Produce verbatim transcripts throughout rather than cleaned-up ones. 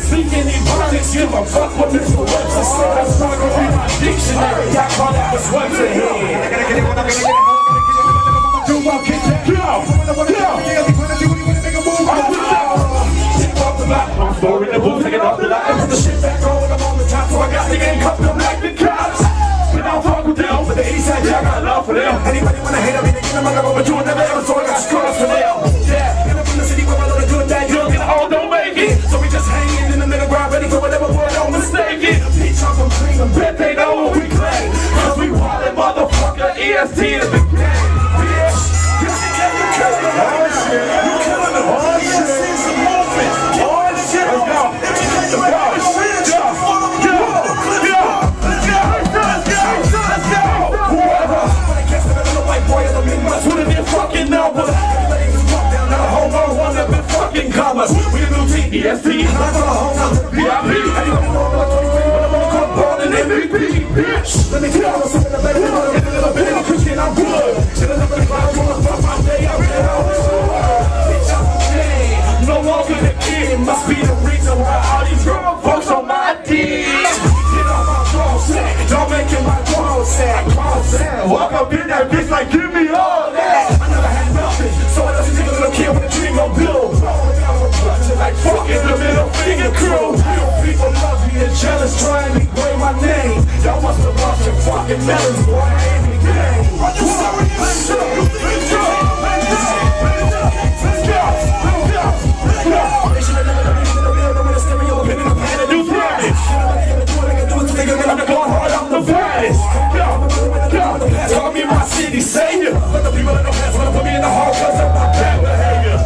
Speaking ebonics, give a fuck what Mister Webster said. That's not gonna be my dictionary. I call that was what's ahead. Do I get that? Go! I'm storing the booth, taking off the light, and put the shit back on when I'm on the top. So I got the game cuffed them like the cops. But I don't fuck with them, but the east side, yeah, I got love for them. Anybody wanna hate on me, they get them, I got over to never ever, so I got scars for them. Yeah, and I'm from the city where I know the good, that young, and all don't make it. So we just hanging in the middle ground, ready for whatever word, don't mistake it. Bitch, I'm from Cleveland, bet they know what we claim. Cause we wildin' motherfucker, E S T is the game. Bitch, you killing them right now. You killing them. Oh, shit. We the new team, E S T, V I P, anybody know I'm like twenty-three, but I'm on the court ballin' M V P, bitch. Let me tell you something, baby, I'm a little bit of Christian, I'm good. Shit, I'm gonna climb on the top of my day, I'm ready, I'm bitch, I'm a J, no longer the kid, must be the reason why all these girl folks on my dick. Get off my ball sack, don't make it my ball sack, ball sack. Walk up in that bitch like, give me all that. I never had nothing, so I doesn't take a little kid with a dream on build. Like fuck in the middle finger crew. Real people love me and jealous, trying to degrade my name. Y'all must have lost your fucking melons, boy. I ain't the game. Let's go. Let's go. Let's go. Let's go. Let's go. They should have never done it in the middle. I'm in a stereo, I'm in a pan and do damage. I'm the going hard, I'm the baddest. Go. Go. Call me my city savior. Let the people in the past wanna put me in the hall because of my bad behavior.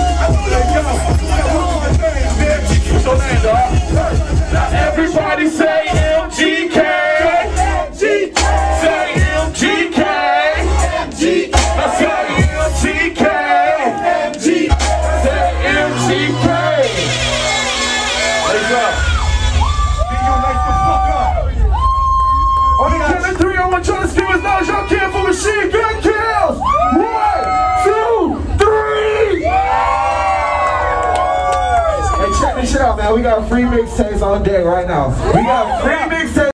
Now everybody say M G K. M G K. Say M G K. M G K. Let's say M G K. M G K. Say M G K. Let's go. Be your life the fuck up. On the count of three, I want y'all to scream as loud as y'all can for Machine Gun Kills. One, two, three. Check this shit out, man. We got free mixtapes on deck right now. We got free mixtapes.